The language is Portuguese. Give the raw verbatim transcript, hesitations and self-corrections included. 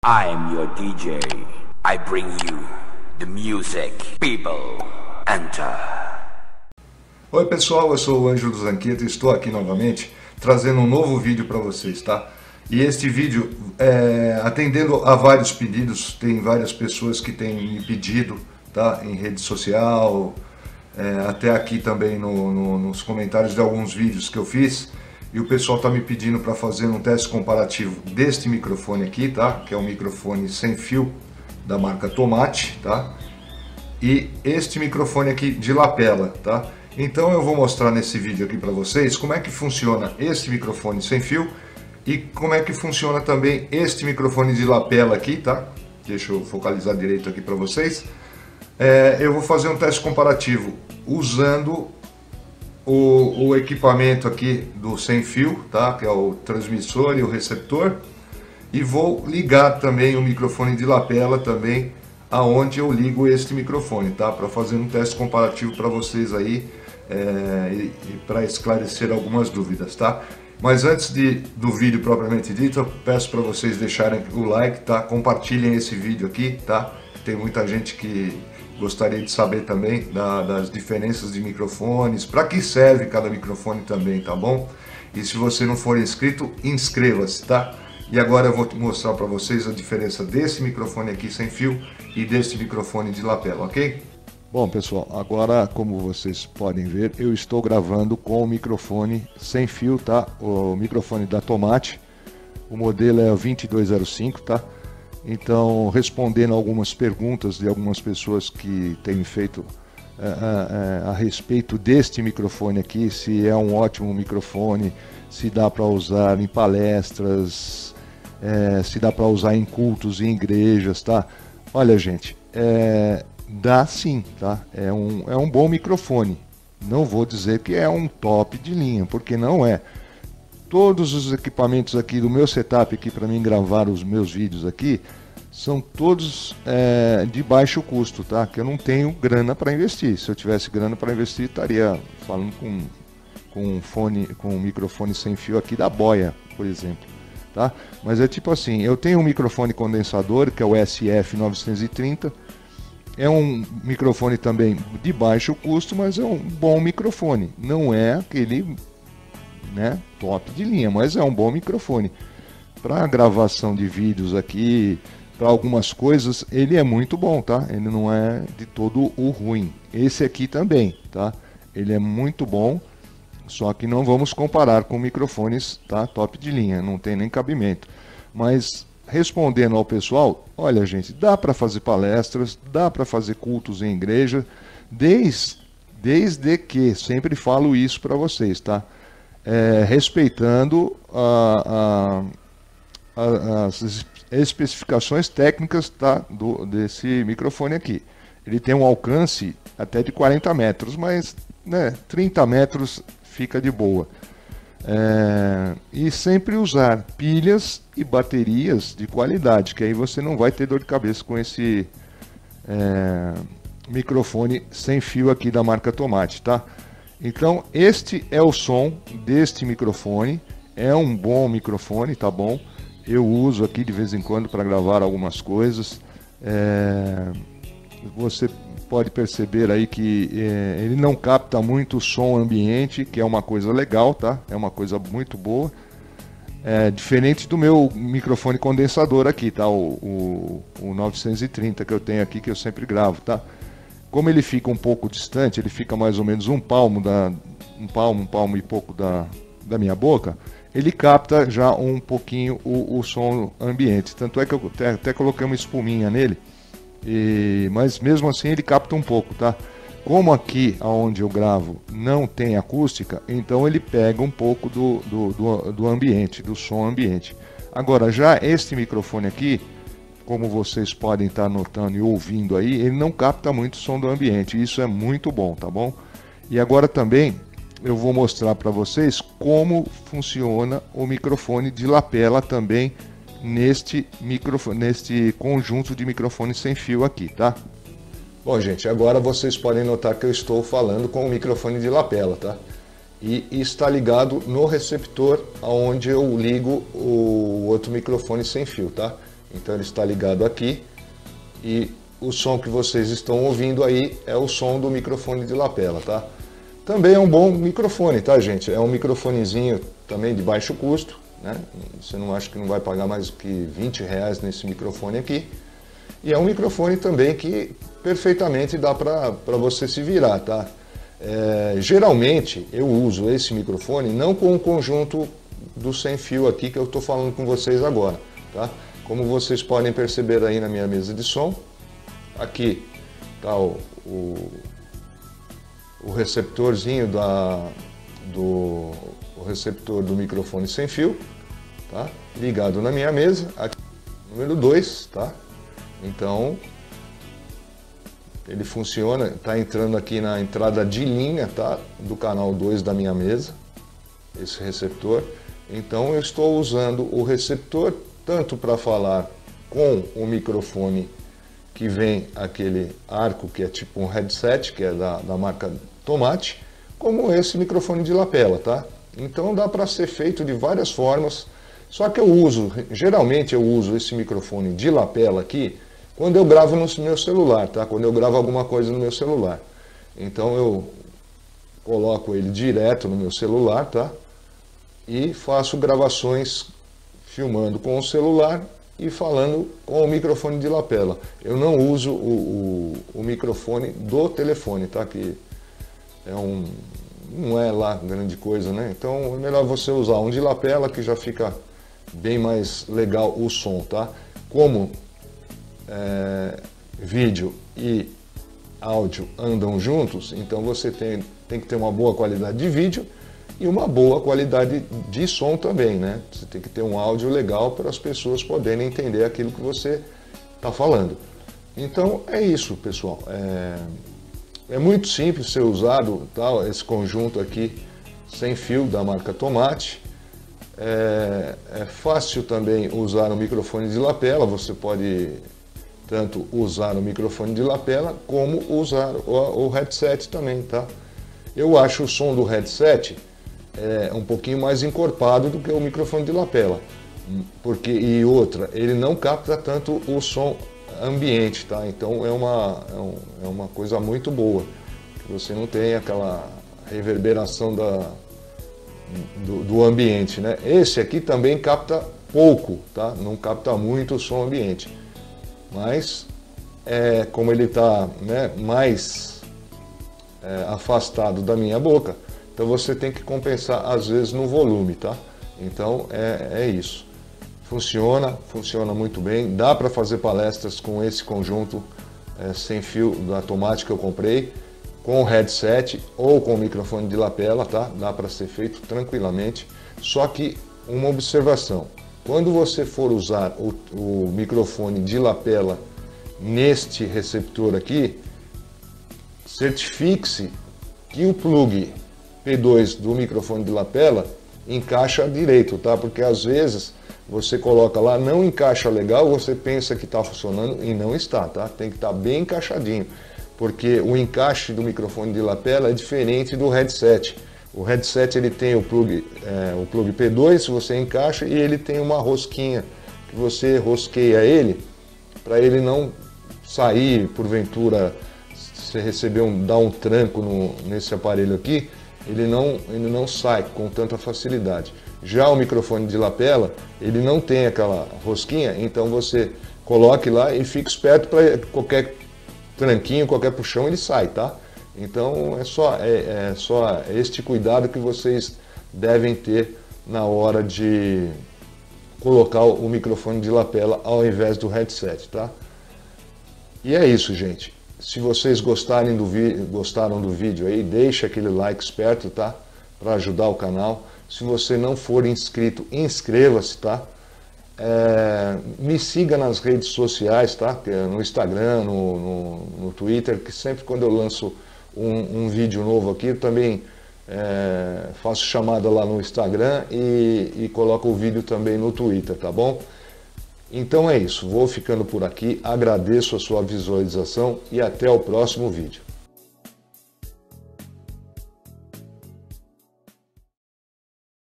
I am your D J. I bring you the music. People, enter. Oi pessoal, eu sou o Ângelo Zanqueta e estou aqui novamente trazendo um novo vídeo para vocês, tá? E este vídeo, é, atendendo a vários pedidos, tem várias pessoas que têm me pedido, tá? Em rede social, é, até aqui também no, no, nos comentários de alguns vídeos que eu fiz. E o pessoal está me pedindo para fazer um teste comparativo deste microfone aqui, tá? Que é um microfone sem fio da marca Tomate, tá? E este microfone aqui de lapela, tá? Então eu vou mostrar nesse vídeo aqui para vocês como é que funciona este microfone sem fio e como é que funciona também este microfone de lapela aqui, tá? Deixa eu focalizar direito aqui para vocês. É, eu vou fazer um teste comparativo usando o, o equipamento aqui do sem fio, tá? Que é o transmissor e o receptor, e vou ligar também o microfone de lapela também aonde eu ligo este microfone, tá? Para fazer um teste comparativo para vocês aí, é, e, e para esclarecer algumas dúvidas, tá? Mas antes de, do vídeo propriamente dito, eu peço para vocês deixarem o like, tá? Compartilhem esse vídeo aqui, tá? Tem muita gente que gostaria de saber também da, das diferenças de microfones, para que serve cada microfone também, tá bom? E se você não for inscrito, inscreva-se, tá? E agora eu vou mostrar para vocês a diferença desse microfone aqui sem fio e desse microfone de lapela, ok? Bom pessoal, agora como vocês podem ver, eu estou gravando com o microfone sem fio, tá? O microfone da Tomate, o modelo é o vinte e dois zero cinco, tá? Então, respondendo algumas perguntas de algumas pessoas que têm feito é, é, a respeito deste microfone aqui, se é um ótimo microfone, se dá para usar em palestras, é, se dá para usar em cultos e em igrejas, tá? Olha gente, é, dá sim, tá? É um, é um bom microfone. Não vou dizer que é um top de linha, porque não é. Todos os equipamentos aqui do meu setup aqui para mim gravar os meus vídeos aqui são todos é, de baixo custo, tá? Que eu não tenho grana para investir. Se eu tivesse grana para investir, estaria falando com com um fone, com um microfone sem fio aqui da Boya, por exemplo, tá? Mas é tipo assim, eu tenho um microfone condensador que é o S F novecentos e trinta. É um microfone também de baixo custo, mas é um bom microfone. Não é aquele, né, top de linha, mas é um bom microfone. Para gravação de vídeos aqui, para algumas coisas, ele é muito bom, tá? Ele não é de todo o ruim. Esse aqui também, tá? Ele é muito bom, só que não vamos comparar com microfones, tá? Top de linha, não tem nem cabimento. Mas respondendo ao pessoal, olha gente, dá para fazer palestras, dá para fazer cultos em igreja, desde, desde que, sempre falo isso para vocês, tá? É, respeitando a, a, a, as especificações técnicas, tá, do, desse microfone aqui. Ele tem um alcance até de quarenta metros, mas né, trinta metros fica de boa. É, e sempre usar pilhas e baterias de qualidade, que aí você não vai ter dor de cabeça com esse é, microfone sem fio aqui da marca Tomate, tá? Então este é o som deste microfone, é um bom microfone, tá bom? Eu uso aqui de vez em quando para gravar algumas coisas. É, você pode perceber aí que é, ele não capta muito o som ambiente, que é uma coisa legal, tá? É uma coisa muito boa. É, diferente do meu microfone condensador aqui, tá? O, o, o novecentos e trinta que eu tenho aqui, que eu sempre gravo, tá? Como ele fica um pouco distante, ele fica mais ou menos um palmo, da, um palmo, um palmo e pouco da, da minha boca, ele capta já um pouquinho o, o som ambiente. Tanto é que eu até, até coloquei uma espuminha nele, e, mas mesmo assim ele capta um pouco, tá? Como aqui onde eu gravo não tem acústica, então ele pega um pouco do, do, do, do ambiente, do som ambiente. Agora já este microfone aqui, como vocês podem estar notando e ouvindo aí, ele não capta muito o som do ambiente. Isso é muito bom, tá bom? E agora também eu vou mostrar para vocês como funciona o microfone de lapela também neste, microfone, neste conjunto de microfones sem fio aqui, tá? Bom, gente, agora vocês podem notar que eu estou falando com o microfone de lapela, tá? E, e está ligado no receptor onde eu ligo o outro microfone sem fio, tá? Então ele está ligado aqui e o som que vocês estão ouvindo aí é o som do microfone de lapela, tá? Também é um bom microfone, tá, gente? É um microfonezinho também de baixo custo, né? Você não acha que não vai pagar mais do que vinte reais nesse microfone aqui. E é um microfone também que perfeitamente dá para você se virar, tá? É, geralmente eu uso esse microfone não com o conjunto do sem fio aqui que eu estou falando com vocês agora, tá? Como vocês podem perceber aí na minha mesa de som, aqui tá o, o, o receptorzinho da, do o receptor do microfone sem fio, tá? Ligado na minha mesa, aqui, número dois, tá? Então ele funciona, está entrando aqui na entrada de linha, tá? Do canal dois da minha mesa, esse receptor. Então eu estou usando o receptor tanto para falar com o microfone que vem aquele arco que é tipo um headset, que é da, da marca Tomate, como esse microfone de lapela, tá? Então dá para ser feito de várias formas, só que eu uso, geralmente eu uso esse microfone de lapela aqui quando eu gravo no meu celular, tá? Quando eu gravo alguma coisa no meu celular. Então eu coloco ele direto no meu celular, tá? E faço gravações filmando com o celular e falando com o microfone de lapela. Eu não uso o, o, o microfone do telefone, tá? Que é um, não é lá grande coisa, né? Então é melhor você usar um de lapela que já fica bem mais legal o som, tá? Como é, vídeo e áudio andam juntos, então você tem, tem que ter uma boa qualidade de vídeo e uma boa qualidade de som também, né? Você tem que ter um áudio legal para as pessoas poderem entender aquilo que você está falando. Então é isso, pessoal. É, é muito simples ser usado, tá? Esse conjunto aqui sem fio da marca Tomate. É, é fácil também usar o microfone de lapela. Você pode tanto usar o microfone de lapela como usar o, o headset também, tá? Eu acho o som do headset é um pouquinho mais encorpado do que o microfone de lapela, porque e outra, ele não capta tanto o som ambiente, tá? Então é uma é, um, é uma coisa muito boa, que você não tem aquela reverberação da do, do ambiente, né? Esse aqui também capta pouco, tá? Não capta muito o som ambiente. Mas, é, como ele está, né, mais é, afastado da minha boca, então você tem que compensar às vezes no volume, tá? Então é, é isso. Funciona, funciona muito bem. Dá para fazer palestras com esse conjunto é, sem fio da Tomate que eu comprei, com o headset ou com o microfone de lapela, tá? Dá para ser feito tranquilamente. Só que uma observação. Quando você for usar o, o microfone de lapela neste receptor aqui, certifique-se que o plug P dois do microfone de lapela encaixa direito, tá? Porque às vezes você coloca lá, não encaixa legal, você pensa que está funcionando e não está, tá? Tem que estar bem encaixadinho, porque o encaixe do microfone de lapela é diferente do headset. O headset ele tem o plug, é, o plug P dois, você encaixa, e ele tem uma rosquinha que você rosqueia ele para ele não sair, porventura, se você receber um, dar um tranco no, nesse aparelho aqui, ele não, ele não sai com tanta facilidade. Já o microfone de lapela, ele não tem aquela rosquinha, então você coloque lá e fique esperto para qualquer tranquinho, qualquer puxão, ele sai, tá? Então é só, é, é só este cuidado que vocês devem ter na hora de colocar o microfone de lapela ao invés do headset, tá? E é isso, gente. Se vocês gostarem do vídeo, gostaram do vídeo aí, deixa aquele like esperto, tá? Para ajudar o canal. Se você não for inscrito, inscreva-se, tá? É, me siga nas redes sociais, tá? No Instagram, no, no, no Twitter, que sempre quando eu lanço um, um vídeo novo aqui, eu também é, faço chamada lá no Instagram e, e coloco o vídeo também no Twitter, tá bom? Então é isso, vou ficando por aqui, agradeço a sua visualização e até o próximo vídeo.